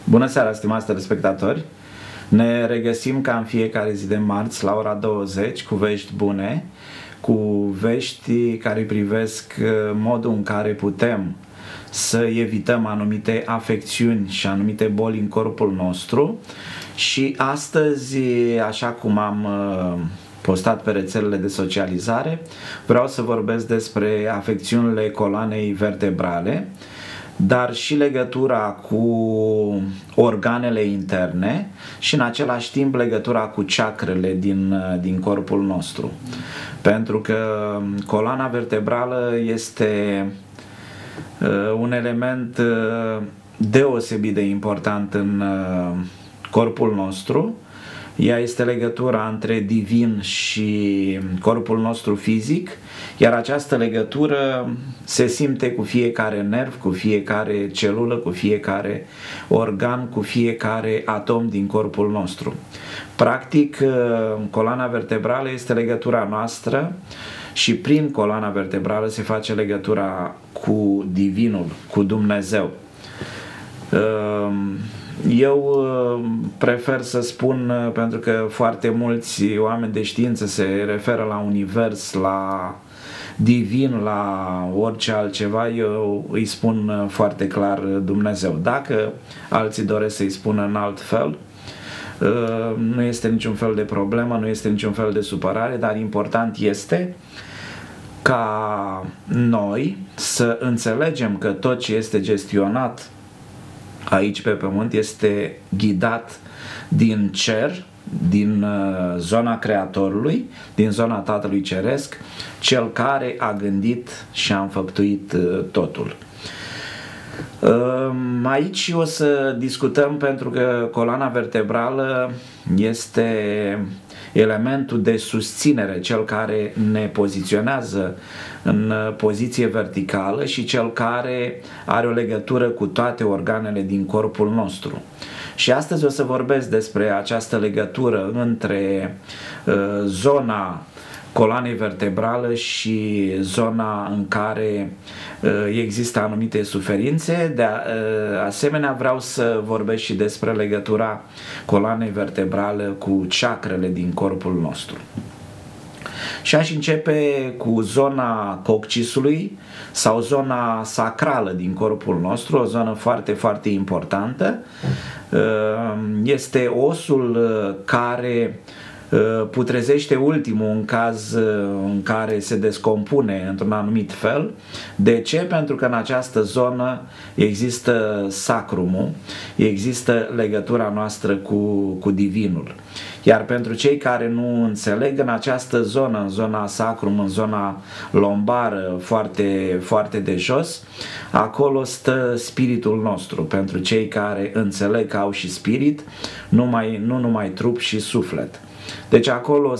Bună seara, stimați telespectatori! Ne regăsim ca în fiecare zi de marți la ora 20 cu vești bune, cu vești care privesc modul în care putem să evităm anumite afecțiuni și anumite boli în corpul nostru. Și astăzi, așa cum am postat pe rețelele de socializare, vreau să vorbesc despre afecțiunile coloanei vertebrale, dar și legătura cu organele interne și în același timp legătura cu chakrele din corpul nostru. Pentru că coloana vertebrală este un element deosebit de important în corpul nostru. Ea este legătura între divin și corpul nostru fizic, iar această legătură se simte cu fiecare nerv, cu fiecare celulă, cu fiecare organ, cu fiecare atom din corpul nostru. Practic, coloana vertebrală este legătura noastră și prin coloana vertebrală se face legătura cu divinul, cu Dumnezeu. Eu prefer să spun, pentru că foarte mulți oameni de știință se referă la univers, la divin, la orice altceva, eu îi spun foarte clar Dumnezeu. Dacă alții doresc să-i spună în alt fel, nu este niciun fel de problemă, nu este niciun fel de supărare, dar important este ca noi să înțelegem că tot ce este gestionat aici pe pământ este ghidat din cer, din zona Creatorului, din zona Tatălui Ceresc, Cel care a gândit și a înfăptuit totul. Aici o să discutăm, pentru că coloana vertebrală este elementul de susținere, cel care ne poziționează în poziție verticală și cel care are o legătură cu toate organele din corpul nostru. Și astăzi o să vorbesc despre această legătură între zona coloanei vertebrale și zona în care există anumite suferințe. De asemenea, vreau să vorbesc și despre legătura coloanei vertebrale cu chakrele din corpul nostru. Și aș începe cu zona coccisului sau zona sacrală din corpul nostru, o zonă foarte, foarte importantă. Este osul care putrezește ultimul în caz în care se descompune într-un anumit fel. De ce? Pentru că în această zonă există sacrumul, există legătura noastră cu divinul. Iar pentru cei care nu înțeleg, în această zonă, în zona sacrum, în zona lombară, foarte, foarte de jos, acolo stă spiritul nostru. Pentru cei care înțeleg că au și spirit, nu numai trup și suflet. Deci acolo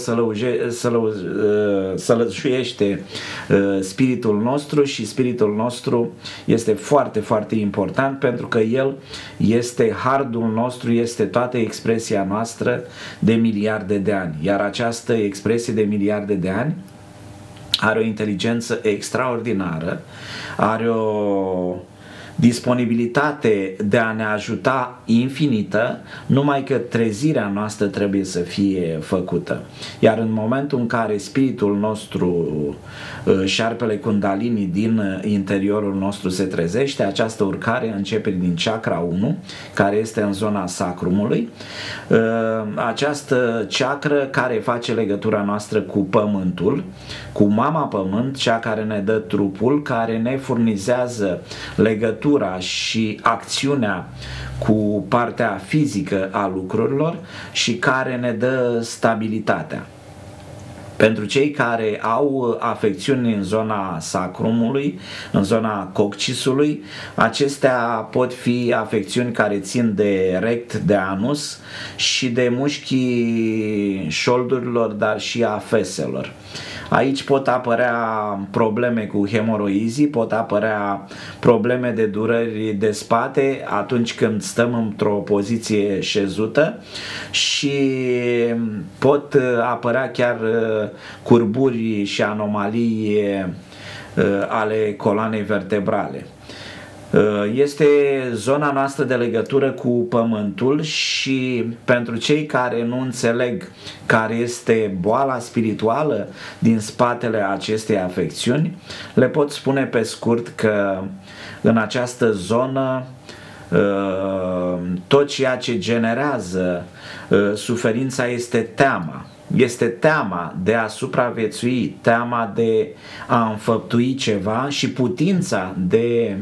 sălășuiește spiritul nostru și spiritul nostru este foarte, foarte important, pentru că el este hardul nostru, este toată expresia noastră de miliarde de ani. Iar această expresie de miliarde de ani are o inteligență extraordinară, are o disponibilitate de a ne ajuta infinită, numai că trezirea noastră trebuie să fie făcută. Iar în momentul în care spiritul nostru, șarpele Kundalini din interiorul nostru se trezește, această urcare începe din chakra 1, care este în zona sacrumului. Această chakră care face legătura noastră cu pământul, cu mama pământ, cea care ne dă trupul, care ne furnizează legătura și acțiunea cu partea fizică a lucrurilor și care ne dă stabilitatea. Pentru cei care au afecțiuni în zona sacrumului, în zona coccisului, acestea pot fi afecțiuni care țin de rect, de anus și de mușchii șoldurilor, dar și a feselor. Aici pot apărea probleme cu hemoroizii, pot apărea probleme de dureri de spate atunci când stăm într-o poziție șezută și pot apărea chiar curburi și anomalii ale coloanei vertebrale. Este zona noastră de legătură cu Pământul și pentru cei care nu înțeleg care este boala spirituală din spatele acestei afecțiuni, le pot spune pe scurt că în această zonă tot ceea ce generează suferința este teama. Este teama de a supraviețui, teama de a înfăptui ceva și putința de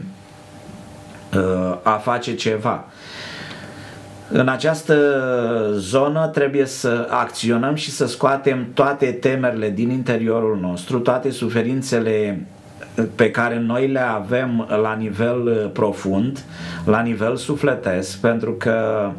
a face ceva. În această zonă trebuie să acționăm și să scoatem toate temerile din interiorul nostru, toate suferințele pe care noi le avem la nivel profund, la nivel sufletesc, pentru că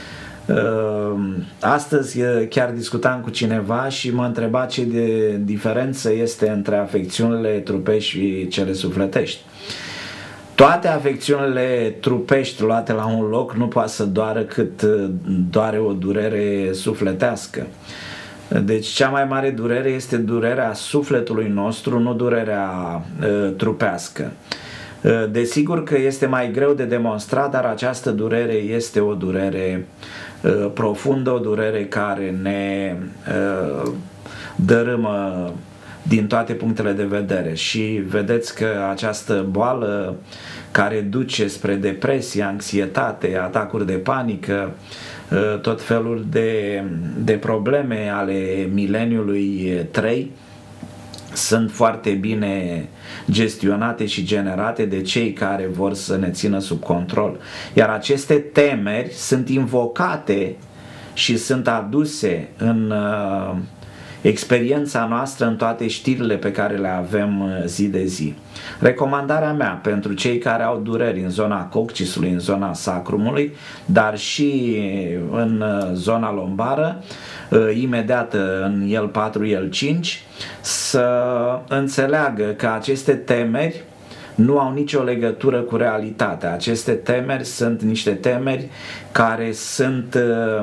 astăzi chiar discutam cu cineva și mă întreba ce de diferență este între afecțiunile trupești și cele sufletești. Toate afecțiunile trupești luate la un loc nu poate să doară cât doare o durere sufletească. Deci cea mai mare durere este durerea sufletului nostru, nu durerea trupească. Desigur că este mai greu de demonstrat, dar această durere este o durere profundă, o durere care ne dărâmă din toate punctele de vedere. Și vedeți că această boală care duce spre depresie, anxietate, atacuri de panică, tot felul de probleme ale mileniului 3 sunt foarte bine gestionate și generate de cei care vor să ne țină sub control. Iar aceste temeri sunt invocate și sunt aduse în experiența noastră în toate știrile pe care le avem zi de zi. Recomandarea mea pentru cei care au dureri în zona coccisului, în zona sacrumului, dar și în zona lombară, imediat în L4, L5, să înțeleagă că aceste temeri nu au nicio legătură cu realitatea. Aceste temeri sunt niște temeri care sunt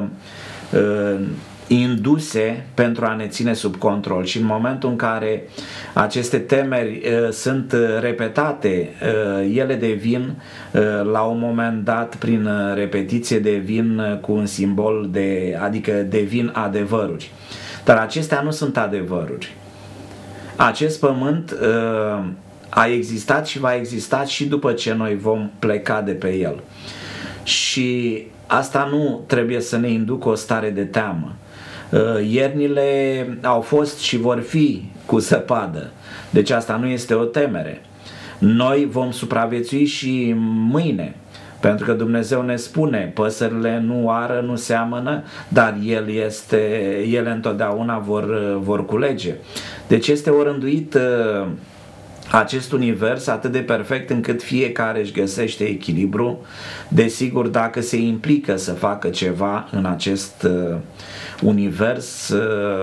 induse pentru a ne ține sub control și în momentul în care aceste temeri sunt repetate, ele devin la un moment dat, prin repetiție, devin cu un simbol adică devin adevăruri. Dar acestea nu sunt adevăruri. Acest pământ a existat și va exista și după ce noi vom pleca de pe el. Și asta nu trebuie să ne inducă o stare de teamă. Iernile au fost și vor fi cu zăpadă, deci asta nu este o temere. Noi vom supraviețui și mâine, pentru că Dumnezeu ne spune: păsările nu ară, nu seamănă, dar ele întotdeauna vor culege. Deci este orânduit acest univers atât de perfect încât fiecare își găsește echilibru, desigur dacă se implică să facă ceva în acest univers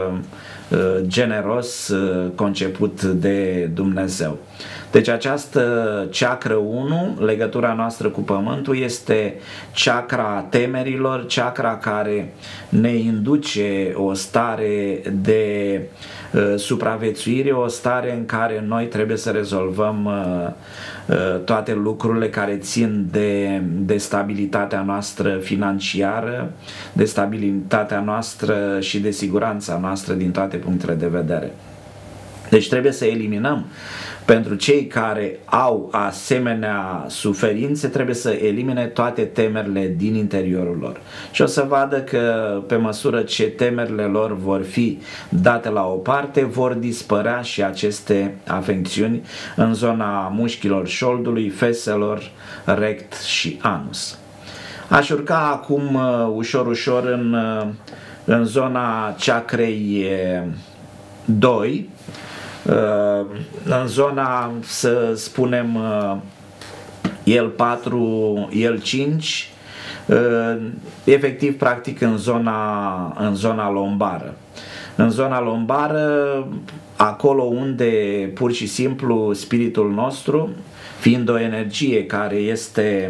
generos conceput de Dumnezeu. Deci această chakră 1, legătura noastră cu Pământul, este chakra temerilor, chakra care ne induce o stare de supraviețuire, o stare în care noi trebuie să rezolvăm toate lucrurile care țin de stabilitatea noastră financiară, de stabilitatea noastră și de siguranța noastră din toate punctele de vedere. Deci trebuie să eliminăm, pentru cei care au asemenea suferințe, trebuie să elimine toate temerile din interiorul lor. Și o să vadă că pe măsură ce temerile lor vor fi date la o parte, vor dispărea și aceste afecțiuni în zona mușchilor șoldului, feselor, rect și anus. Aș urca acum ușor în zona chakrei 2, în zona, să spunem, L4, L5, efectiv, practic, în zona lombară. În zona lombară, acolo unde pur și simplu spiritul nostru, fiind o energie care este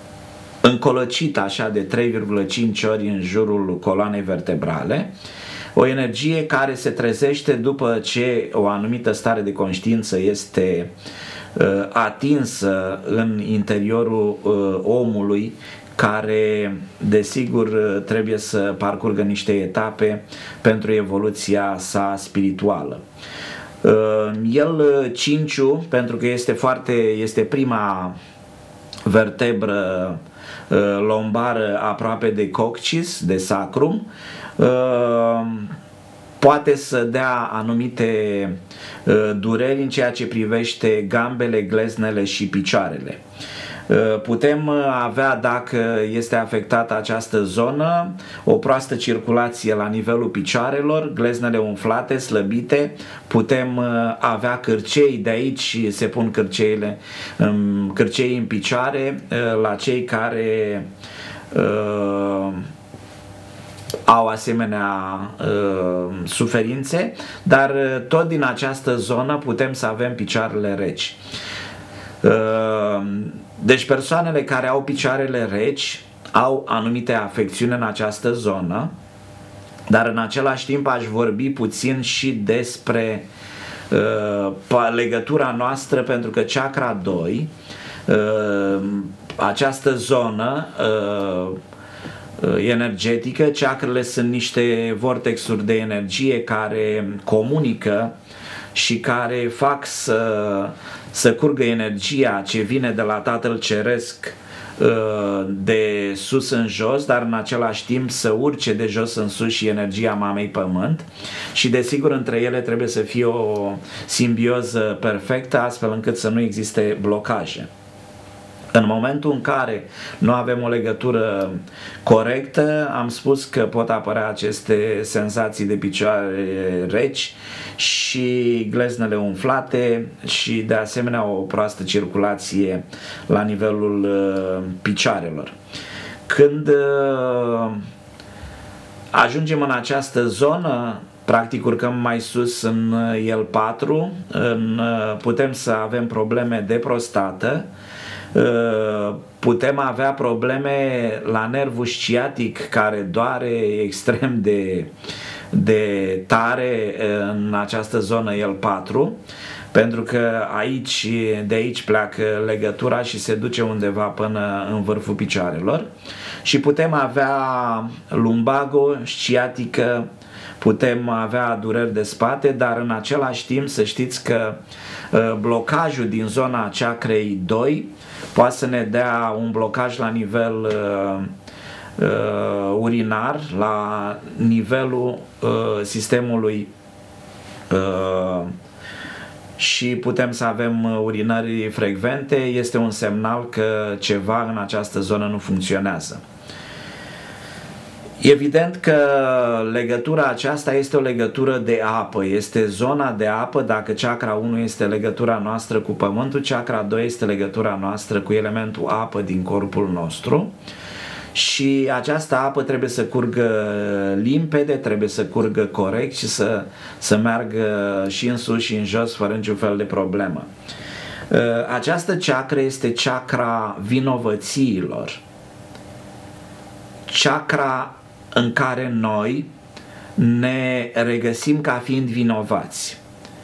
încolăcită așa de 3,5 ori în jurul coloanei vertebrale, O energie care se trezește după ce o anumită stare de conștiință este atinsă în interiorul omului, care desigur trebuie să parcurgă niște etape pentru evoluția sa spirituală. El, cinciu, pentru că este prima vertebră lombară aproape de coccyx, de sacrum, poate să dea anumite dureri în ceea ce privește gambele, gleznele și picioarele. Putem avea, dacă este afectată această zonă, o proastă circulație la nivelul picioarelor, gleznele umflate, slăbite, putem avea cârcei, de aici se pun cârcei în picioare la cei care au asemenea suferințe, dar tot din această zonă putem să avem picioarele reci. Deci persoanele care au picioarele reci au anumite afecțiuni în această zonă, dar în același timp aș vorbi puțin și despre legătura noastră, pentru că chakra 2, această zonă energetică, chakrele sunt niște vortexuri de energie care comunică și care fac să curgă energia ce vine de la Tatăl Ceresc de sus în jos, dar în același timp să urce de jos în sus și energia Mamei Pământ, și desigur între ele trebuie să fie o simbioză perfectă, astfel încât să nu existe blocaje. În momentul în care nu avem o legătură corectă, am spus că pot apărea aceste senzații de picioare reci și gleznele umflate și de asemenea o proastă circulație la nivelul picioarelor. Când ajungem în această zonă, practic urcăm mai sus în L4, putem să avem probleme de prostată, putem avea probleme la nervul sciatic care doare extrem de tare în această zonă L4, pentru că de aici pleacă legătura și se duce undeva până în vârful picioarelor, și putem avea lumbago, sciatică, putem avea dureri de spate, dar în același timp să știți că blocajul din zona chakrei 2 poate să ne dea un blocaj la nivel urinar, la nivelul sistemului și putem să avem urinări frecvente. Este un semnal că ceva în această zonă nu funcționează. Evident că legătura aceasta este o legătură de apă, este zona de apă. Dacă chakra 1 este legătura noastră cu pământul, chakra 2 este legătura noastră cu elementul apă din corpul nostru, și această apă trebuie să curgă limpede, trebuie să curgă corect și să meargă și în sus și în jos fără niciun fel de problemă. Această chakra este chakra vinovățiilor, chakra în care noi ne regăsim ca fiind vinovați.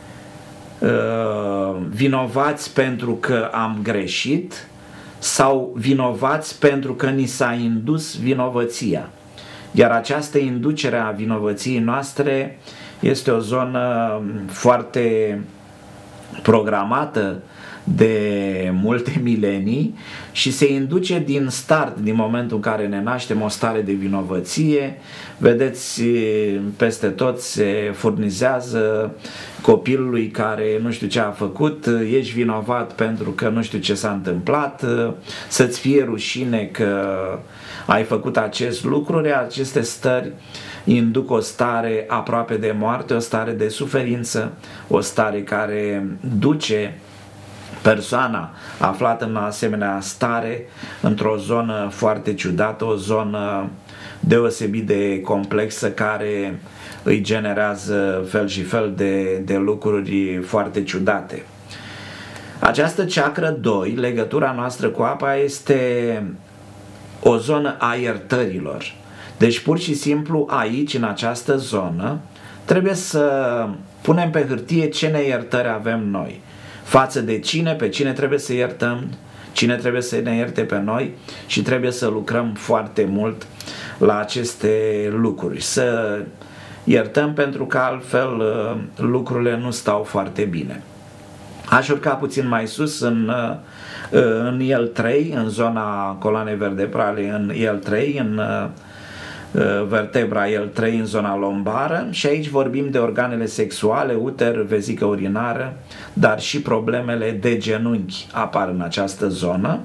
Vinovați pentru că am greșit sau vinovați pentru că ni s-a indus vinovăția. Iar această inducere a vinovăției noastre este o zonă foarte programată de multe milenii și se induce din start, din momentul în care ne naștem, o stare de vinovăție. Vedeți, peste tot se furnizează copilului care nu știu ce a făcut, ești vinovat pentru că nu știu ce s-a întâmplat, să-ți fie rușine că ai făcut acest lucru. Aceste stări induc o stare aproape de moarte, o stare de suferință, o stare care duce persoana aflată în asemenea stare într-o zonă foarte ciudată, o zonă deosebit de complexă care îi generează fel și fel de lucruri foarte ciudate. Această chakra 2, legătura noastră cu apa, este o zonă a iertărilor. Deci pur și simplu aici, în această zonă, trebuie să punem pe hârtie ce neiertări avem noi. Față de cine, pe cine trebuie să iertăm, cine trebuie să ne ierte pe noi și trebuie să lucrăm foarte mult la aceste lucruri. Să iertăm pentru că altfel lucrurile nu stau foarte bine. Aș urca puțin mai sus în el 3, în zona coloanei vertebrale, în el 3, în vertebra el 3, în zona lombară, și aici vorbim de organele sexuale, uter, vezică urinară, dar și problemele de genunchi apar în această zonă.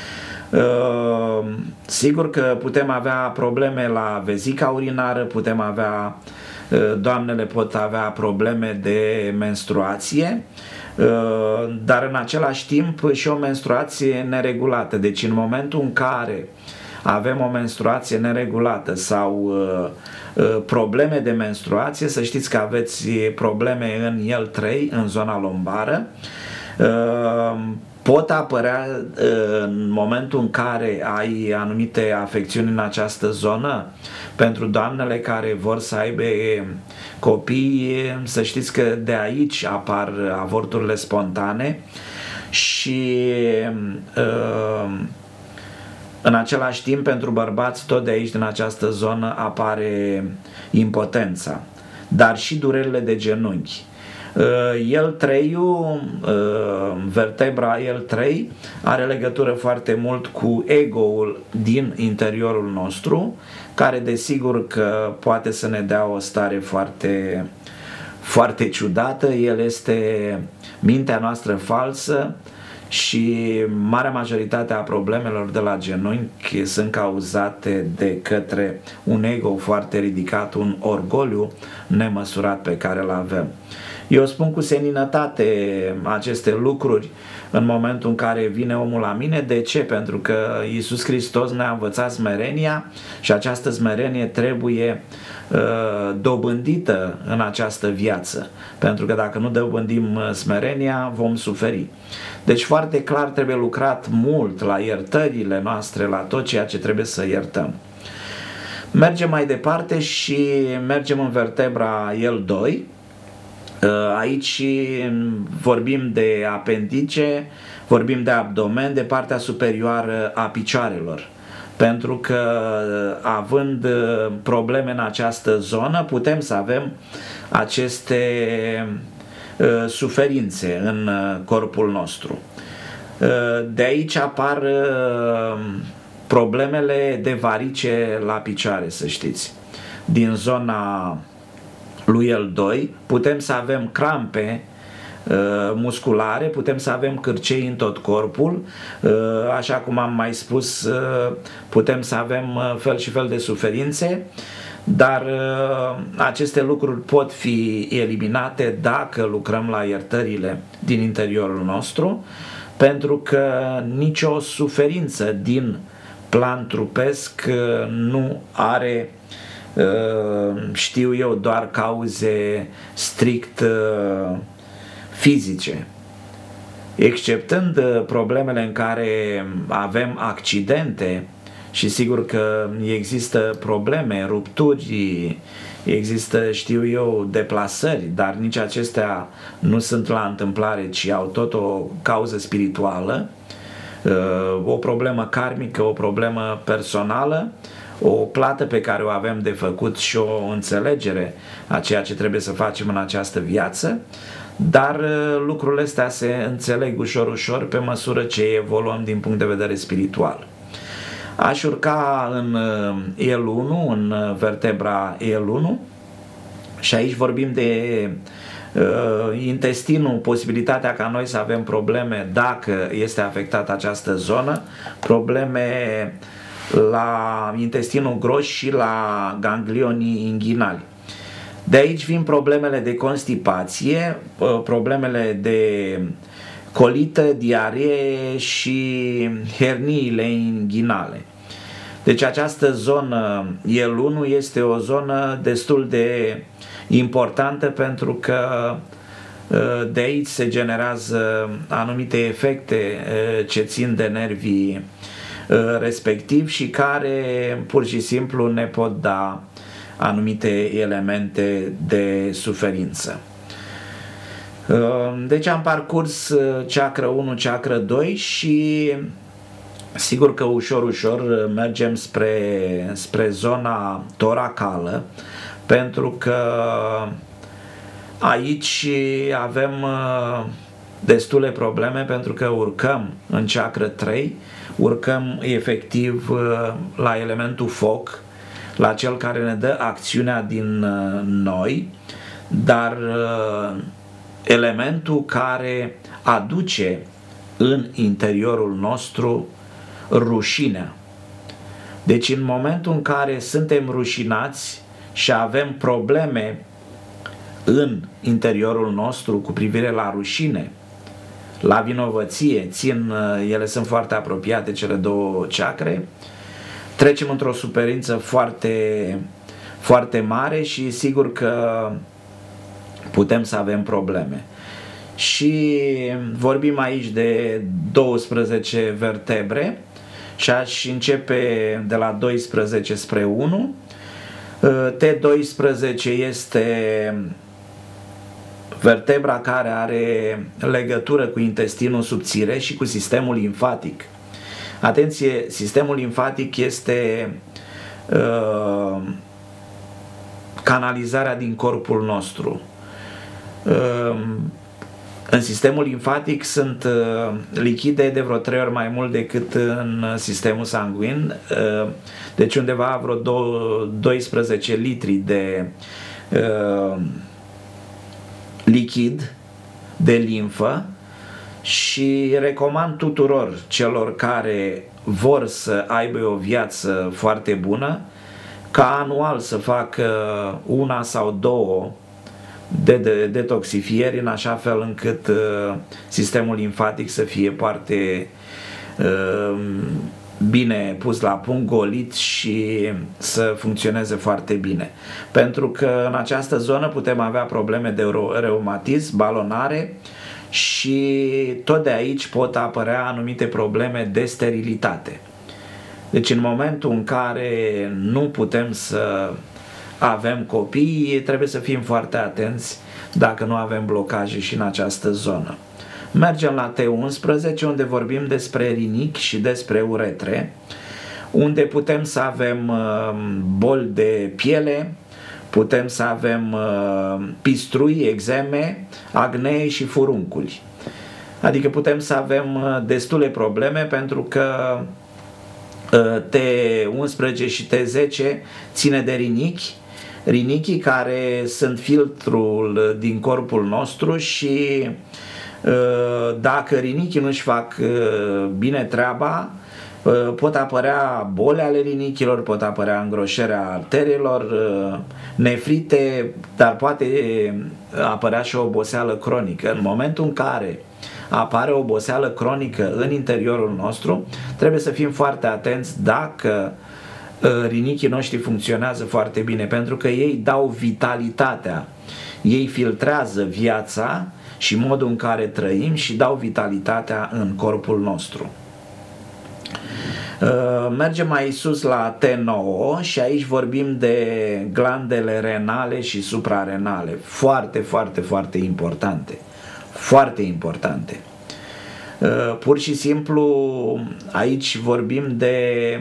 Sigur că putem avea probleme la vezica urinară, putem avea, doamnele pot avea probleme de menstruație, dar în același timp și o menstruație neregulată. Deci în momentul în care avem o menstruație neregulată sau probleme de menstruație, să știți că aveți probleme în el 3, în zona lombară. Pot apărea în momentul în care ai anumite afecțiuni în această zonă. Pentru doamnele care vor să aibă copii, să știți că de aici apar avorturile spontane și în același timp pentru bărbați tot de aici, din această zonă, apare impotența, dar și durerile de genunchi. El 3, vertebra el 3 are legătură foarte mult cu ego-ul din interiorul nostru, care desigur că poate să ne dea o stare foarte, foarte ciudată. El este mintea noastră falsă și marea majoritate a problemelor de la genunchi sunt cauzate de către un ego foarte ridicat, un orgoliu nemăsurat pe care îl avem. Eu spun cu seninătate aceste lucruri în momentul în care vine omul la mine. De ce? Pentru că Iisus Hristos ne-a învățat smerenia și această smerenie trebuie dobândită în această viață. Pentru că dacă nu dobândim smerenia, vom suferi. Deci foarte clar trebuie lucrat mult la iertările noastre, la tot ceea ce trebuie să iertăm. Mergem mai departe și mergem în vertebra el 2. Aici vorbim de apendice, vorbim de abdomen, de partea superioară a picioarelor. Pentru că având probleme în această zonă, putem să avem aceste suferințe în corpul nostru. De aici apar problemele de varice la picioare, să știți. Din zona lui el 2 putem să avem crampe musculare, putem să avem cârcei în tot corpul, așa cum am mai spus, putem să avem fel și fel de suferințe, dar aceste lucruri pot fi eliminate dacă lucrăm la iertările din interiorul nostru, pentru că nicio suferință din plan trupesc nu are, știu eu, doar cauze strict fizice. Exceptând problemele în care avem accidente, și sigur că există probleme, rupturi, există, știu eu, deplasări, dar nici acestea nu sunt la întâmplare, ci au tot o cauză spirituală, o problemă karmică, o problemă personală, o plată pe care o avem de făcut și o înțelegere a ceea ce trebuie să facem în această viață, dar lucrurile astea se înțeleg ușor, ușor pe măsură ce evoluăm din punct de vedere spiritual. Aș urca în el1, în vertebra el1, și aici vorbim de intestinul, posibilitatea ca noi să avem probleme dacă este afectată această zonă, probleme la intestinul gros și la ganglionii inghinali. De aici vin problemele de constipație, problemele de colită, diaree și herniile inghinale. Deci această zonă el1 este o zonă destul de importantă, pentru că de aici se generează anumite efecte ce țin de nervii respectiv și care pur și simplu ne pot da anumite elemente de suferință. Deci am parcurs chakra 1, chakra 2 și sigur că ușor mergem spre zona toracală, pentru că aici avem destule probleme, pentru că urcăm în chakra 3, urcăm efectiv la elementul foc, la cel care ne dă acțiunea din noi, dar elementul care aduce în interiorul nostru rușinea. Deci în momentul în care suntem rușinați și avem probleme în interiorul nostru cu privire la rușine, la vinovăție, ele sunt foarte apropiate, cele două chakre, trecem într-o suferință foarte, foarte mare și sigur că putem să avem probleme. Și vorbim aici de 12 vertebre și aș începe de la 12 spre 1. T12 este vertebra care are legătură cu intestinul subțire și cu sistemul limfatic. Atenție, sistemul limfatic este canalizarea din corpul nostru. În sistemul limfatic sunt lichide de vreo 3 ori mai mult decât în sistemul sanguin, deci undeva vreo 12 litri de lichid de limfă, și recomand tuturor celor care vor să aibă o viață foarte bună ca anual să facă 1 sau 2 de detoxifieri, în așa fel încât sistemul limfatic să fie foarte bine pus la punct, golit și să funcționeze foarte bine. Pentru că în această zonă putem avea probleme de reumatism, balonare și tot de aici pot apărea anumite probleme de sterilitate. Deci în momentul în care nu putem să avem copii, trebuie să fim foarte atenți dacă nu avem blocaje și în această zonă. Mergem la T11, unde vorbim despre rinichi și despre uretre, unde putem să avem boli de piele, putem să avem pistrui, eczeme, acnee și furunculi. Adică putem să avem destule probleme, pentru că T11 și T10 ține de rinichi, rinichii care sunt filtrul din corpul nostru și dacă rinichii nu-și fac bine treaba, pot apărea boli ale rinichilor, pot apărea îngroșarea arteriilor, nefrite, dar poate apărea și o oboseală cronică. În momentul în care apare o oboseală cronică în interiorul nostru, trebuie să fim foarte atenți dacă rinichii noștri funcționează foarte bine, pentru că ei dau vitalitatea, ei filtrează viața și modul în care trăim și dau vitalitatea în corpul nostru. Mergem mai sus la T9 și aici vorbim de glandele renale și suprarenale, foarte, foarte, foarte importante, foarte importante. Pur și simplu aici vorbim de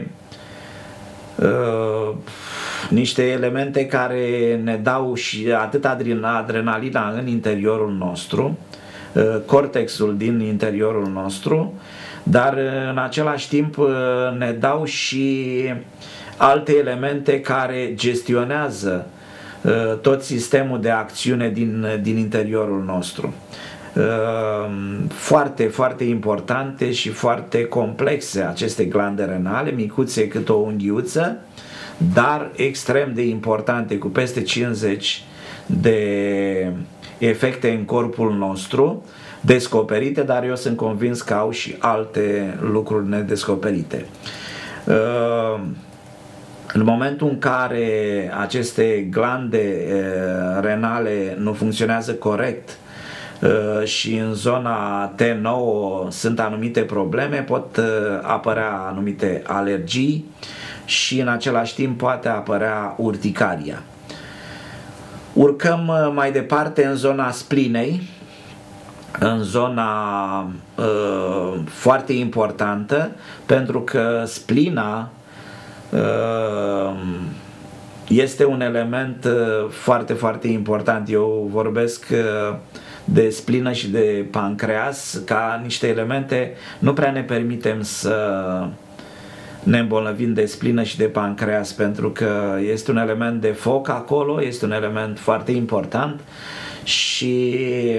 niște elemente care ne dau și atât adrenalina în interiorul nostru, cortexul din interiorul nostru, dar în același timp ne dau și alte elemente care gestionează tot sistemul de acțiune din interiorul nostru. Foarte, foarte importante și foarte complexe aceste glande renale, micuțe cât o unghiuță, dar extrem de importante, cu peste 50 de efecte în corpul nostru, descoperite, dar eu sunt convins că au și alte lucruri nedescoperite. În momentul în care aceste glande renale nu funcționează corect, și în zona T9 sunt anumite probleme, pot apărea anumite alergii și în același timp poate apărea urticaria. Urcăm mai departe în zona splinei, în zona foarte importantă, pentru că splina este un element foarte, foarte important. Eu vorbesc de splină și de pancreas ca niște elemente, nu prea ne permitem să ne îmbolnăvim de splină și de pancreas, pentru că este un element de foc acolo, este un element foarte important și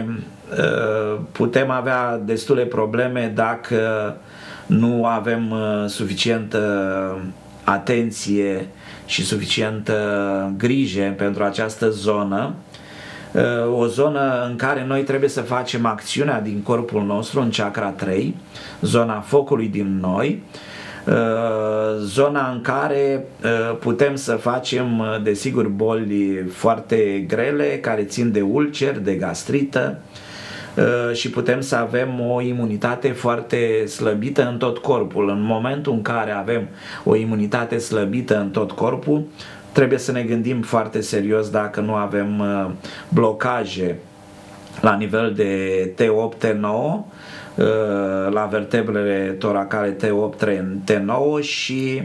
putem avea destule probleme dacă nu avem suficientă atenție și suficientă grijă pentru această zonă, o zonă în care noi trebuie să facem acțiunea din corpul nostru în chakra 3, zona focului din noi, zona în care putem să facem, desigur, boli foarte grele care țin de ulceri, de gastrită, și putem să avem o imunitate foarte slăbită în tot corpul. În momentul în care avem o imunitate slăbită în tot corpul, trebuie să ne gândim foarte serios dacă nu avem blocaje la nivel de T8, T9, la vertebrele toracale T8, T9 și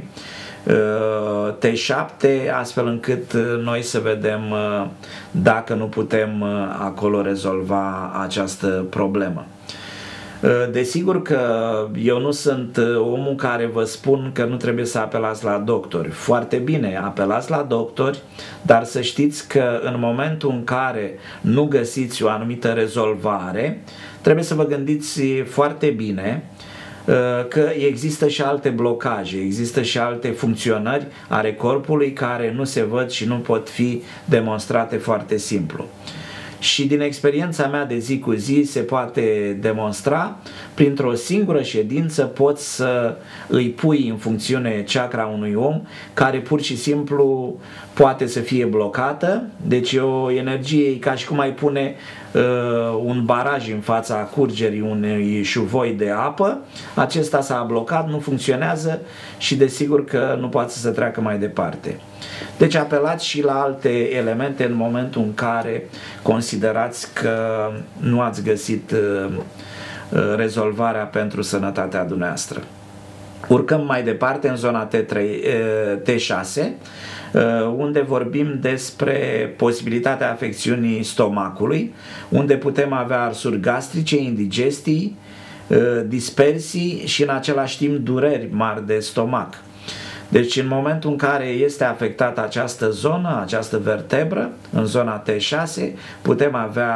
T7, astfel încât noi să vedem dacă nu putem acolo rezolva această problemă. Desigur că eu nu sunt omul care vă spun că nu trebuie să apelați la doctori. Foarte bine, apelați la doctori, dar să știți că în momentul în care nu găsiți o anumită rezolvare, trebuie să vă gândiți foarte bine că există și alte blocaje, există și alte funcționări ale corpului care nu se văd și nu pot fi demonstrate foarte simplu. Și din experiența mea de zi cu zi se poate demonstra, printr-o singură ședință poți să îi pui în funcțiune chakra unui om care pur și simplu poate să fie blocată, deci o energie ca și cum ai pune un baraj în fața curgerii unui șuvoi de apă, acesta s-a blocat, nu funcționează și desigur că nu poate să se treacă mai departe. Deci apelați și la alte elemente în momentul în care considerați că nu ați găsit rezolvarea pentru sănătatea dumneavoastră. Urcăm mai departe în zona T3, T6, unde vorbim despre posibilitatea afecțiunii stomacului, unde putem avea arsuri gastrice, indigestii, dispersii și în același timp dureri mari de stomac. Deci în momentul în care este afectată această zonă, această vertebră, în zona T6, putem avea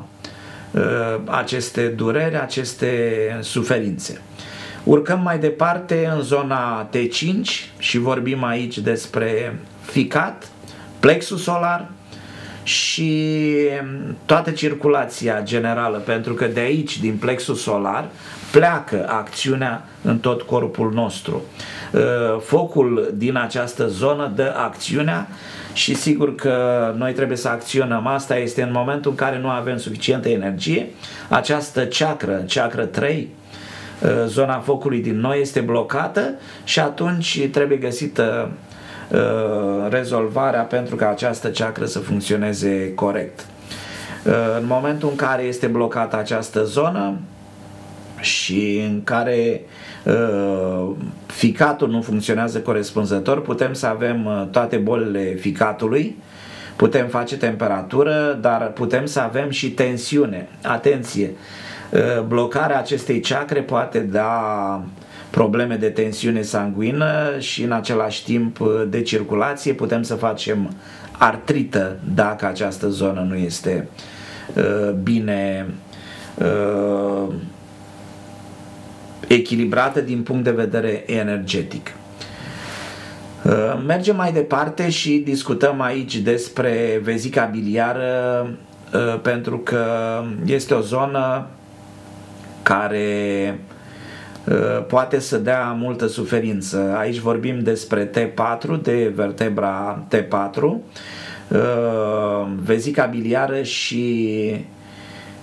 aceste dureri, aceste suferințe. Urcăm mai departe în zona T5 și vorbim aici despre ficat, plexus solar și toată circulația generală, pentru că de aici, din plexus solar, pleacă acțiunea în tot corpul nostru. Focul din această zonă dă acțiunea și sigur că noi trebuie să acționăm. Asta este în momentul în care nu avem suficientă energie. Această chakra 3, zona focului din noi, este blocată și atunci trebuie găsită rezolvarea pentru ca această chakra să funcționeze corect. În momentul în care este blocată această zonă și în care ficatul nu funcționează corespunzător, putem să avem toate bolile ficatului, putem face temperatură, dar putem să avem și tensiune. Atenție! Blocarea acestei chakre poate da probleme de tensiune sanguină și în același timp de circulație, putem să facem artrită dacă această zonă nu este bine echilibrată din punct de vedere energetic. Mergem mai departe și discutăm aici despre vezica biliară, pentru că este o zonă care poate să dea multă suferință. Aici vorbim despre T4, de vertebra T4, vezica biliară și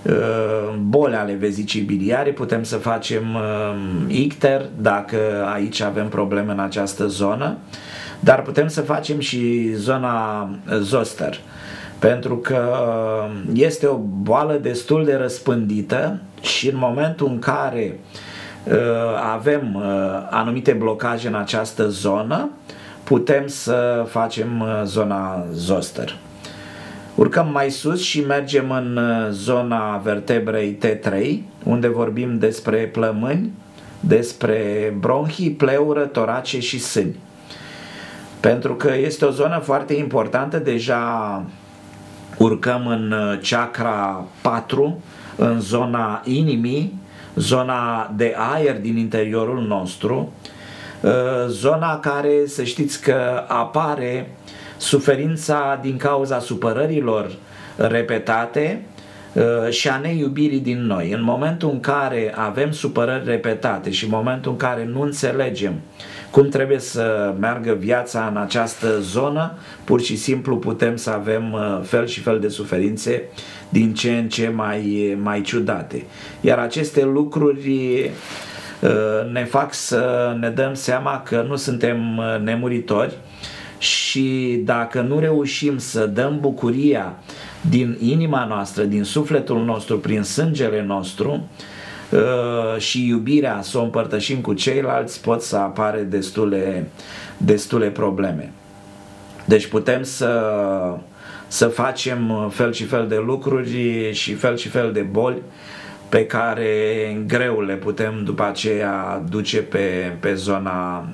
boli ale vezicii biliare, putem să facem icter dacă aici avem probleme în această zonă, dar putem să facem și zona zoster, pentru că este o boală destul de răspândită și în momentul în care avem anumite blocaje în această zonă, putem să facem zona zoster. Urcăm mai sus și mergem în zona vertebrei T3, unde vorbim despre plămâni, despre bronhii, pleură, torace și sâni. Pentru că este o zonă foarte importantă, deja urcăm în chakra 4, în zona inimii, zona de aer din interiorul nostru, zona care, să știți că apare suferința din cauza supărărilor repetate și a neiubirii din noi. În momentul în care avem supărări repetate și în momentul în care nu înțelegem cum trebuie să meargă viața în această zonă, pur și simplu putem să avem fel și fel de suferințe din ce în ce mai ciudate. Iar aceste lucruri ne fac să ne dăm seama că nu suntem nemuritori și dacă nu reușim să dăm bucuria din inima noastră, din sufletul nostru, prin sângele nostru și iubirea să o împărtășim cu ceilalți, pot să apare destule probleme. Deci putem să facem fel și fel de lucruri și fel și fel de boli pe care greu le putem după aceea duce pe zona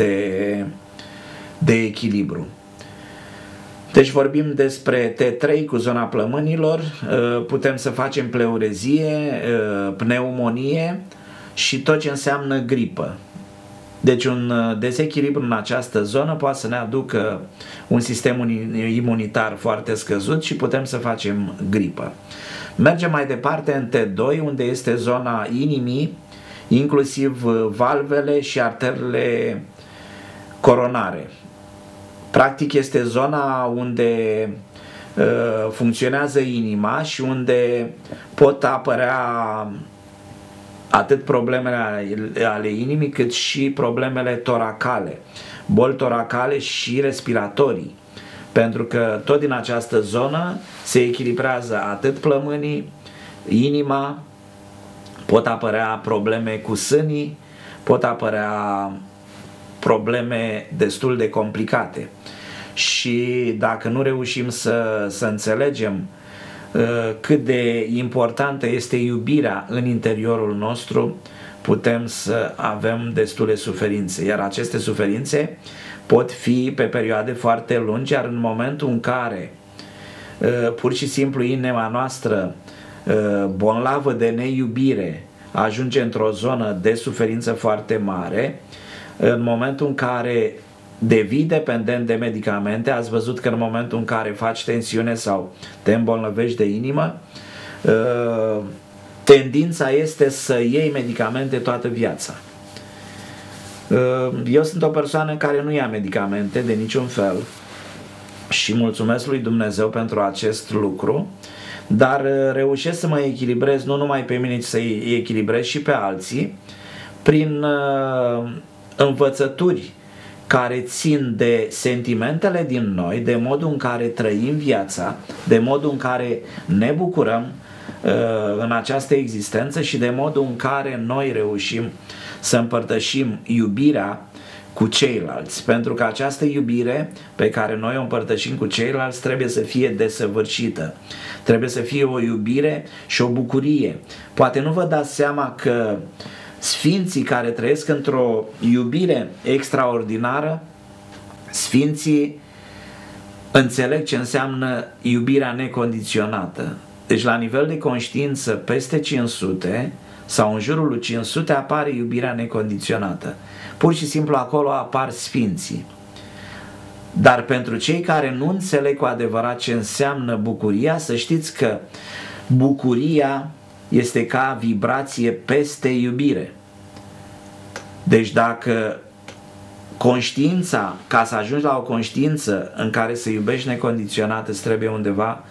de echilibru. Deci vorbim despre T3 cu zona plămânilor, putem să facem pleurezie, pneumonie și tot ce înseamnă gripă. Deci un dezechilibru în această zonă poate să ne aducă un sistem imunitar foarte scăzut și putem să facem gripă. Mergem mai departe în T2, unde este zona inimii, inclusiv valvele și arterele coronare. Practic este zona unde funcționează inima și unde pot apărea atât problemele ale inimii cât și problemele toracale, boli toracale și respiratorii, pentru că tot din această zonă se echilibrează atât plămânii, inima, pot apărea probleme cu sânii, pot apărea probleme destul de complicate. Și dacă nu reușim să înțelegem cât de importantă este iubirea în interiorul nostru, putem să avem destule suferințe. Iar aceste suferințe pot fi pe perioade foarte lungi, iar în momentul în care pur și simplu inima noastră bolnavă de neiubire ajunge într-o zonă de suferință foarte mare, în momentul în care devii dependent de medicamente, ați văzut că în momentul în care faci tensiune sau te îmbolnăvești de inimă, tendința este să iei medicamente toată viața. Eu sunt o persoană care nu ia medicamente de niciun fel și mulțumesc lui Dumnezeu pentru acest lucru, dar reușesc să mă echilibrez nu numai pe mine, ci să-i echilibrez și pe alții prin învățături care țin de sentimentele din noi, de modul în care trăim viața, de modul în care ne bucurăm în această existență și de modul în care noi reușim să împărtășim iubirea cu ceilalți. Pentru că această iubire pe care noi o împărtășim cu ceilalți trebuie să fie desăvârșită. Trebuie să fie o iubire și o bucurie. Poate nu vă dați seama că sfinții care trăiesc într-o iubire extraordinară, sfinții înțeleg ce înseamnă iubirea necondiționată. Deci la nivel de conștiință peste 500 sau în jurul lui 500 apare iubirea necondiționată. Pur și simplu acolo apar sfinții. Dar pentru cei care nu înțeleg cu adevărat ce înseamnă bucuria, să știți că bucuria este ca vibrație peste iubire. Deci dacă ca să ajungi la o conștiință în care să iubești necondiționat, îți trebuie undeva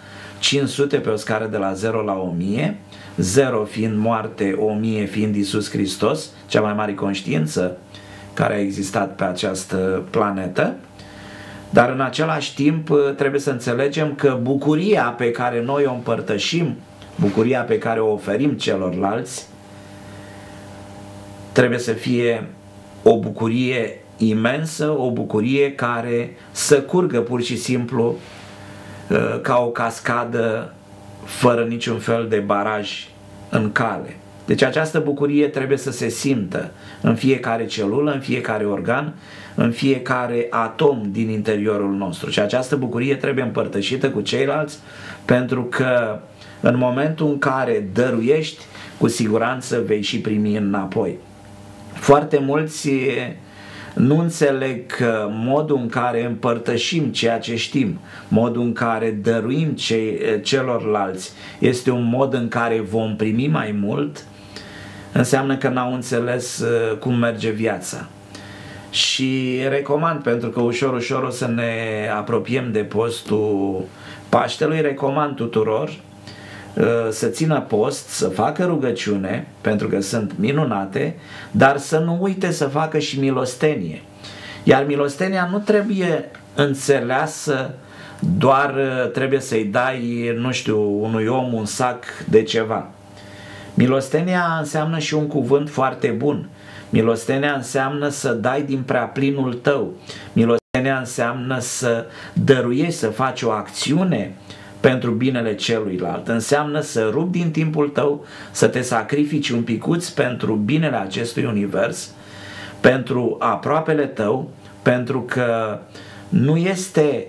500 pe o scară de la 0 la 1000, 0 fiind moarte, 1000 fiind Iisus Hristos, cea mai mare conștiință care a existat pe această planetă. Dar în același timp trebuie să înțelegem că bucuria pe care noi o împărtășim, bucuria pe care o oferim celorlalți, trebuie să fie o bucurie imensă, o bucurie care să curgă pur și simplu ca o cascadă fără niciun fel de baraj în cale. Deci această bucurie trebuie să se simtă în fiecare celulă, în fiecare organ, în fiecare atom din interiorul nostru. Și această bucurie trebuie împărtășită cu ceilalți, pentru că în momentul în care dăruiești, cu siguranță vei și primi înapoi. Foarte mulți nu înțeleg că modul în care împărtășim ceea ce știm, modul în care dăruim celorlalți este un mod în care vom primi mai mult, înseamnă că n-au înțeles cum merge viața. Și recomand, pentru că ușor o să ne apropiem de postul Paștelui, recomand tuturor să țină post, să facă rugăciune, pentru că sunt minunate, dar să nu uite să facă și milostenie. Iar milostenia nu trebuie înțeleasă doar trebuie să-i dai, nu știu, unui om un sac de ceva. Milostenia înseamnă și un cuvânt foarte bun. Milostenia înseamnă să dai din preaplinul tău. Milostenia înseamnă să dăruiești, să faci o acțiune pentru binele celuilalt. Înseamnă să rupi din timpul tău, să te sacrifici un picuț pentru binele acestui univers, pentru aproapele tău, pentru că nu este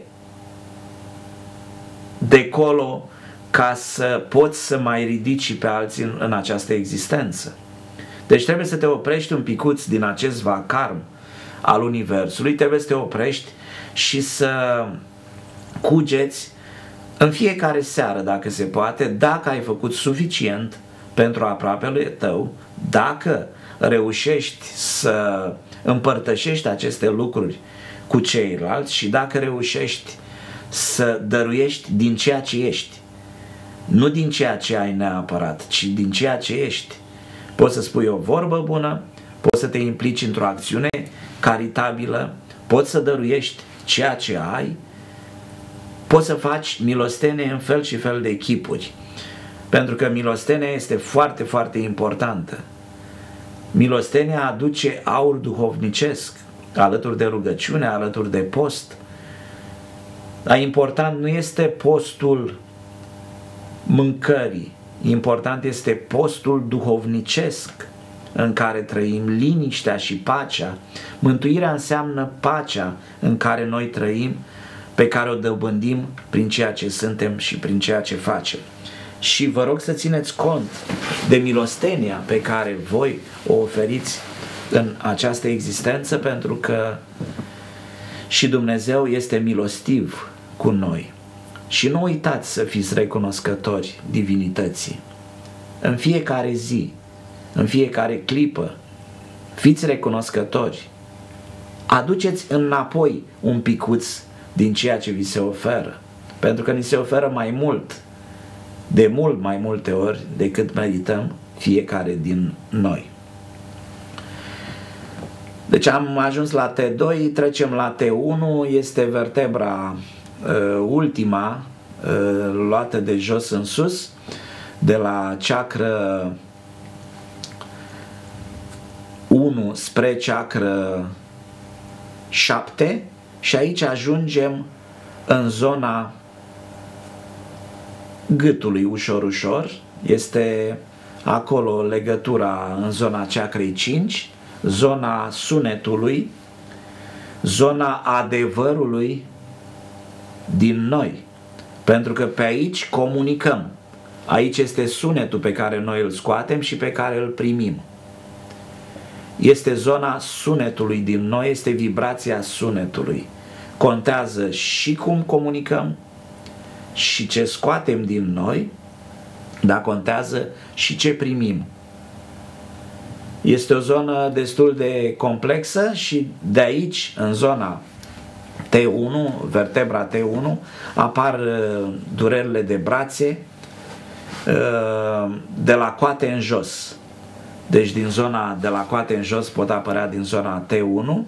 decolo ca să poți să mai ridici și pe alții în această existență. Deci trebuie să te oprești un picuț din acest vacarm al universului, trebuie să te oprești și să cugeți în fiecare seară, dacă se poate, dacă ai făcut suficient pentru aproapele tău, dacă reușești să împărtășești aceste lucruri cu ceilalți și dacă reușești să dăruiești din ceea ce ești. Nu din ceea ce ai neapărat, ci din ceea ce ești. Poți să spui o vorbă bună, poți să te implici într-o acțiune caritabilă, poți să dăruiești ceea ce ai, poți să faci milostenie în fel și fel de chipuri. Pentru că milostenia este foarte, foarte importantă. Milostenia aduce aur duhovnicesc, alături de rugăciune, alături de post. Dar important nu este postul mâncării, important este postul duhovnicesc în care trăim liniștea și pacea. Mântuirea înseamnă pacea în care noi trăim, pe care o dobândim prin ceea ce suntem și prin ceea ce facem. Și vă rog să țineți cont de milostenia pe care voi o oferiți în această existență, pentru că și Dumnezeu este milostiv cu noi. Și nu uitați să fiți recunoscători divinității. În fiecare zi, în fiecare clipă, fiți recunoscători. Aduceți înapoi un picuț din ceea ce vi se oferă, pentru că ni se oferă mai mult, de mult mai multe ori decât merităm fiecare din noi. Deci am ajuns la T2, trecem la T1, este vertebra ultima luată de jos în sus, de la chakra 1 spre chakra 7 și aici ajungem în zona gâtului ușor, este acolo legătura în zona chakrei 5, zona sunetului, zona adevărului din noi, pentru că pe aici comunicăm. Aici este sunetul pe care noi îl scoatem și pe care îl primim. Este zona sunetului din noi, este vibrația sunetului. Contează și cum comunicăm și ce scoatem din noi, dar contează și ce primim. Este o zonă destul de complexă și de aici, în zona T1, vertebra T1, apar durerile de brațe de la coate în jos. Deci din zona de la coate în jos pot apărea din zona T1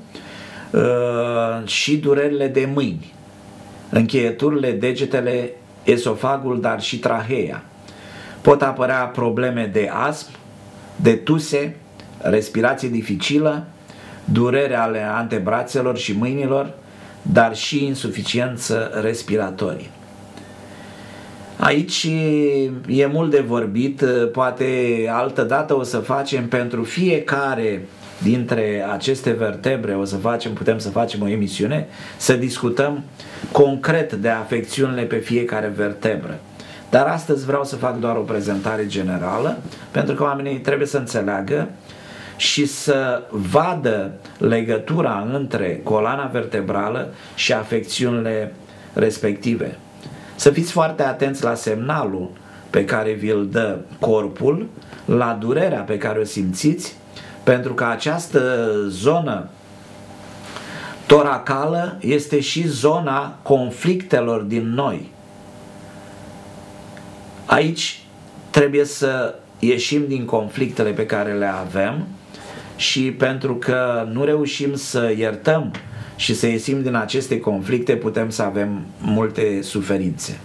și durerile de mâini, încheieturile, degetele, esofagul, dar și traheea. Pot apărea probleme de astm, de tuse, respirație dificilă, durere ale antebrațelor și mâinilor, dar și insuficiență respiratorie. Aici e mult de vorbit, poate altă dată o să facem pentru fiecare dintre aceste vertebre, putem să facem o emisiune, să discutăm concret de afecțiunile pe fiecare vertebră. Dar astăzi vreau să fac doar o prezentare generală, pentru că oamenii trebuie să înțeleagă și să vadă legătura între coloana vertebrală și afecțiunile respective. Să fiți foarte atenți la semnalul pe care vi-l dă corpul, la durerea pe care o simțiți, pentru că această zonă toracală este și zona conflictelor din noi. Aici trebuie să ieșim din conflictele pe care le avem și pentru că nu reușim să iertăm și să ieșim din aceste conflicte, putem să avem multe suferințe.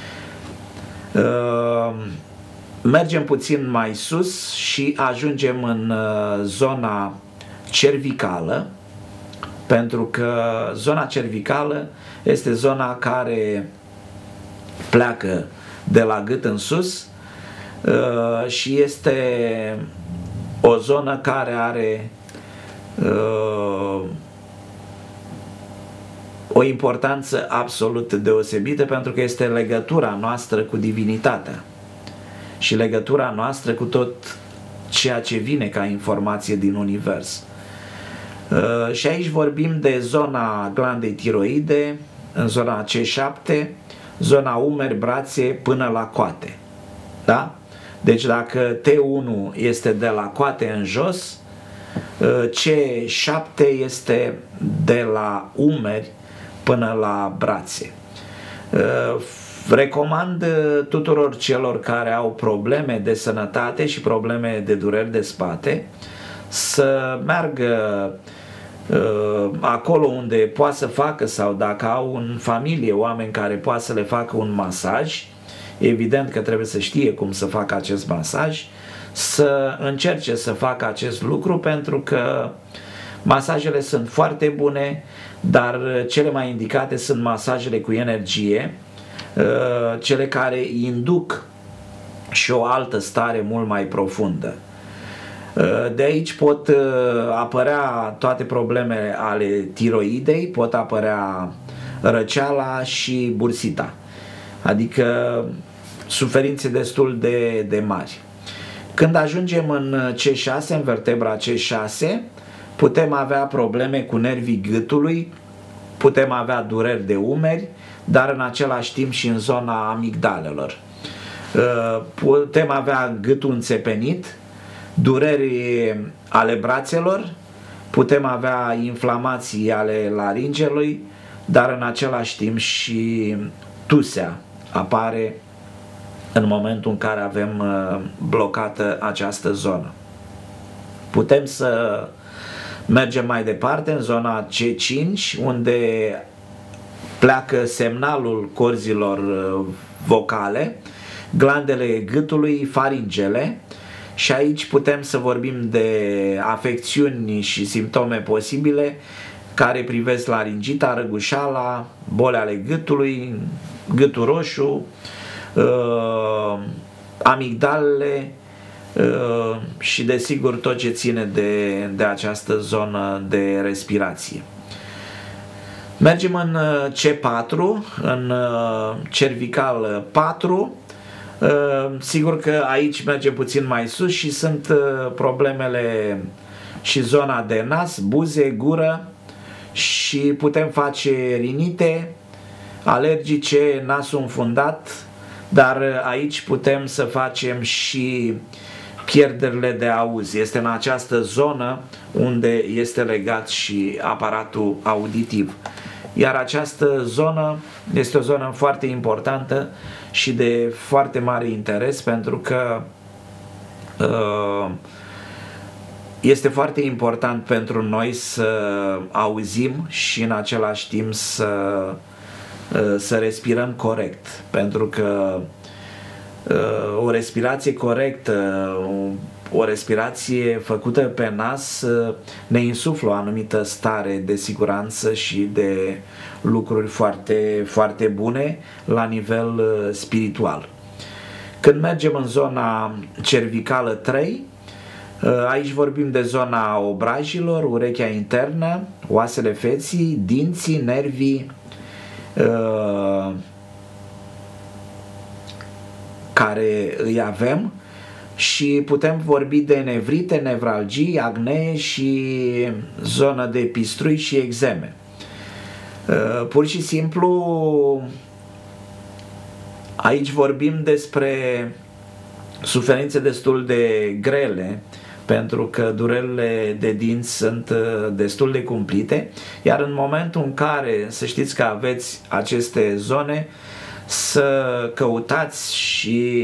Mergem puțin mai sus și ajungem în zona cervicală, pentru că zona cervicală este zona care pleacă de la gât în sus și este o zonă care are o importanță absolut deosebită, pentru că este legătura noastră cu divinitatea și legătura noastră cu tot ceea ce vine ca informație din univers. Și aici vorbim de zona glandei tiroide, în zona C7, zona umeri, brațe până la coate. Da? Deci dacă T1 este de la coate în jos, C7 este de la umeri până la brațe. Recomand tuturor celor care au probleme de sănătate și probleme de dureri de spate să meargă acolo unde poate să facă, sau dacă au în familie oameni care poate să le facă un masaj, evident că trebuie să știe cum să facă acest masaj, să încerce să facă acest lucru, pentru că masajele sunt foarte bune, dar cele mai indicate sunt masajele cu energie, cele care induc și o altă stare mult mai profundă. De aici pot apărea toate problemele ale tiroidei, pot apărea răceala și bursita, adică suferințe destul de mari. Când ajungem în C6, în vertebra C6, putem avea probleme cu nervii gâtului, putem avea dureri de umeri, dar în același timp și în zona amigdalelor. Putem avea gâtul înțepenit, dureri ale brațelor, putem avea inflamații ale laringelui, dar în același timp și tusea apare în momentul în care avem blocată această zonă. Putem să mergem mai departe în zona C5, unde pleacă semnalul corzilor vocale, glandele gâtului, faringele, și aici putem să vorbim de afecțiuni și simptome posibile care privesc laringita, răgușala, boli ale gâtului, gâtul roșu, amigdalele și desigur tot ce ține de această zonă de respirație. Mergem în C4, în cervical 4. Sigur că aici mergem puțin mai sus și sunt problemele și zona de nas, buze, gură, și putem face rinite, alergice, nasul înfundat, dar aici putem să facem și pierderile de auz. Este în această zonă unde este legat și aparatul auditiv. Iar această zonă este o zonă foarte importantă și de foarte mare interes, pentru că este foarte important pentru noi să auzim și în același timp să respirăm corect, pentru că o respirație corectă, o respirație făcută pe nas ne insuflă o anumită stare de siguranță și de lucruri foarte, foarte bune la nivel spiritual. Când mergem în zona cervicală 3, aici vorbim de zona obrajilor, urechea internă, oasele feții, dinții, nervii care îi avem, și putem vorbi de nevrite, nevralgii, acnee și zonă de pistrui și eczeme. Pur și simplu aici vorbim despre suferințe destul de grele, pentru că durerile de dinți sunt destul de cumplite, iar în momentul în care să știți că aveți aceste zone, să căutați și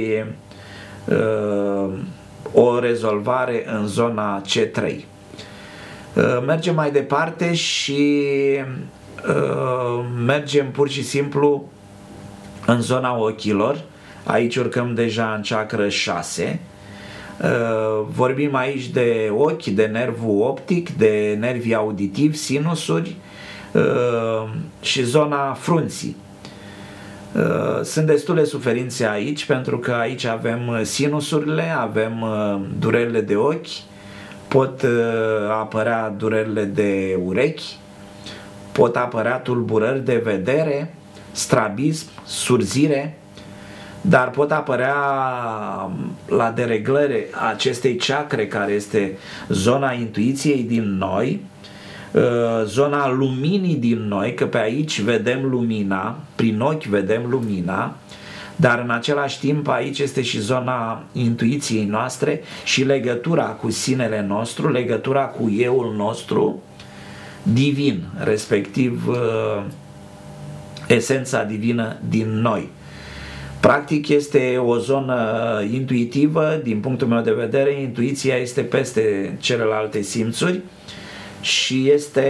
o rezolvare în zona C3. Mergem mai departe și mergem pur și simplu în zona ochilor. Aici urcăm deja în chakra 6. Vorbim aici de ochi, de nervul optic, de nervii auditivi, sinusuri și zona frunții. Sunt destule suferințe aici, pentru că aici avem sinusurile, avem durerile de ochi, pot apărea durerile de urechi, pot apărea tulburări de vedere, strabism, surzire, dar pot apărea la dereglare acestei chakre, care este zona intuiției din noi, zona luminii din noi, că pe aici vedem lumina, prin ochi vedem lumina, dar în același timp aici este și zona intuiției noastre și legătura cu sinele nostru, legătura cu euul nostru divin, respectiv esența divină din noi. Practic este o zonă intuitivă, din punctul meu de vedere. Intuiția este peste celelalte simțuri și este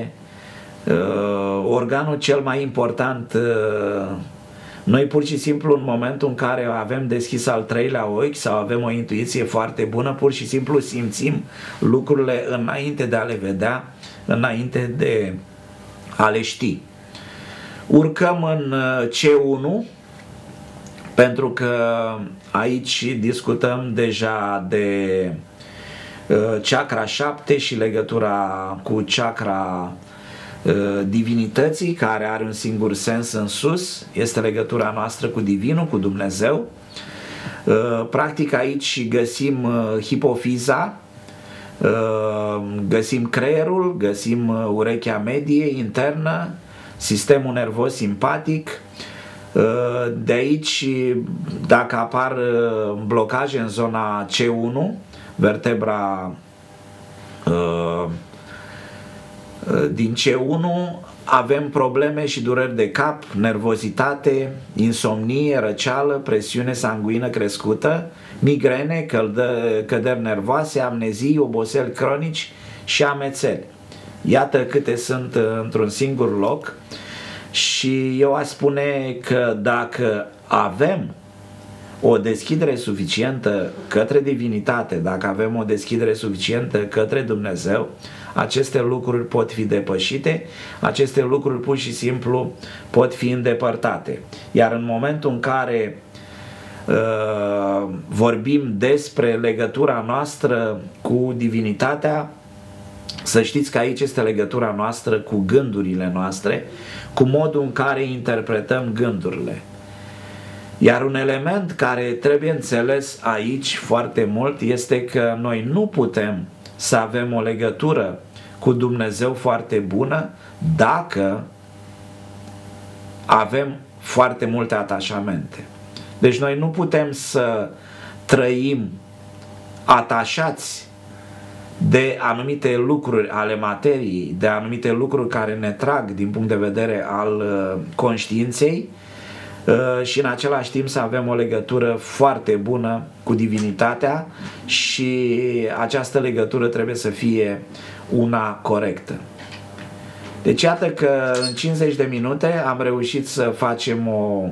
organul cel mai important. Noi pur și simplu, în momentul în care avem deschis al treilea ochi sau avem o intuiție foarte bună, pur și simplu simțim lucrurile înainte de a le vedea, înainte de a le ști. Urcăm în C1, pentru că aici discutăm deja de chakra 7 și legătura cu chakra divinității, care are un singur sens în sus, este legătura noastră cu divinul, cu Dumnezeu. Practic aici găsim hipofiza, găsim creierul, găsim urechea medie internă, sistemul nervos simpatic. De aici, dacă apar blocaje în zona C1, vertebra din C1, avem probleme și dureri de cap, nervozitate, insomnie, răceală, presiune sanguină crescută, migrene, căderi nervoase, amnezii, oboseli cronici și amețeli. Iată câte sunt într-un singur loc. Și eu aș spune că dacă avem o deschidere suficientă către divinitate, dacă avem o deschidere suficientă către Dumnezeu, aceste lucruri pot fi depășite, aceste lucruri pur și simplu pot fi îndepărtate. Iar în momentul în care vorbim despre legătura noastră cu divinitatea, să știți că aici este legătura noastră cu gândurile noastre, cu modul în care interpretăm gândurile. Iar un element care trebuie înțeles aici foarte mult este că noi nu putem să avem o legătură cu Dumnezeu foarte bună dacă avem foarte multe atașamente. Deci noi nu putem să trăim atașați de anumite lucruri ale materiei, de anumite lucruri care ne trag din punct de vedere al conștiinței, și în același timp să avem o legătură foarte bună cu divinitatea, și această legătură trebuie să fie una corectă. Deci iată că în 50 de minute am reușit să facem o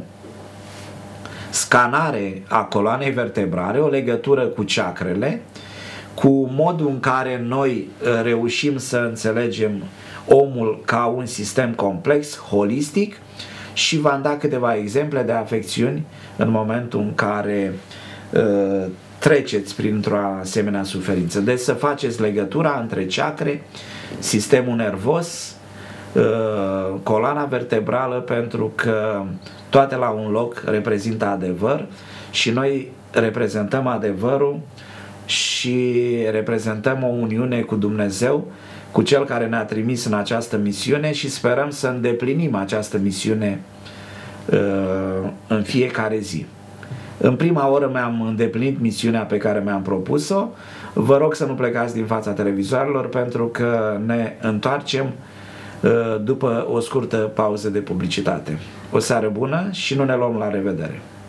scanare a coloanei vertebrale, o legătură cu chakrele, cu modul în care noi reușim să înțelegem omul ca un sistem complex, holistic, și v-am dat câteva exemple de afecțiuni în momentul în care treceți printr-o asemenea suferință. Deci să faceți legătura între chakre, sistemul nervos, coloana vertebrală, pentru că toate la un loc reprezintă adevăr și noi reprezentăm adevărul și reprezentăm o uniune cu Dumnezeu, cu Cel care ne-a trimis în această misiune, și sperăm să îndeplinim această misiune în fiecare zi. În prima oră mi-am îndeplinit misiunea pe care mi-am propus-o. Vă rog să nu plecați din fața televizoarelor, pentru că ne întoarcem după o scurtă pauză de publicitate. O seară bună și nu ne luăm la revedere!